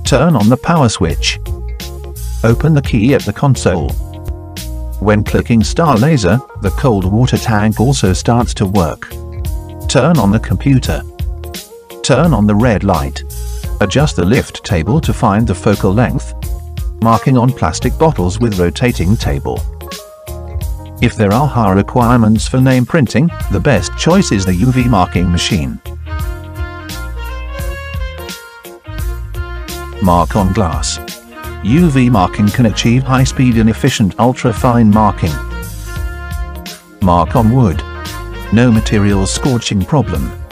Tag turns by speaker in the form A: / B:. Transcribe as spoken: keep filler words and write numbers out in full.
A: Turn on the power switch. Open the key at the console. When clicking Star Laser, the cold water tank also starts to work. Turn on the computer. Turn on the red light. Adjust the lift table to find the focal length. Marking on plastic bottles with rotating table. If there are high requirements for name printing, the best choice is the U V marking machine. Mark on glass. U V marking can achieve high-speed and efficient ultra-fine marking. Mark on wood. No material scorching problem.